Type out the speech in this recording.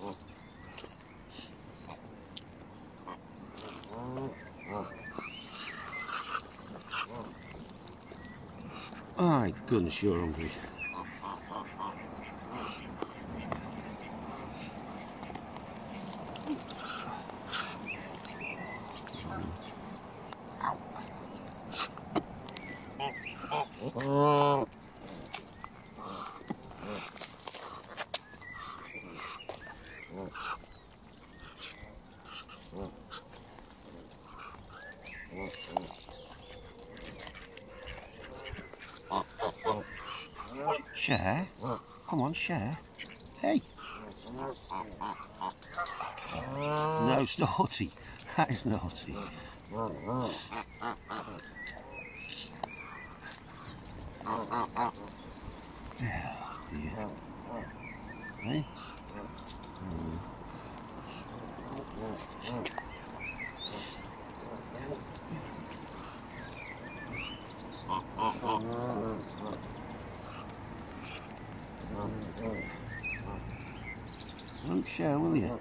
My goodness, you're hungry. Share? Come on, share. Hey! No, it's naughty. That is naughty. Oh dear. Hey? Don't share, will you?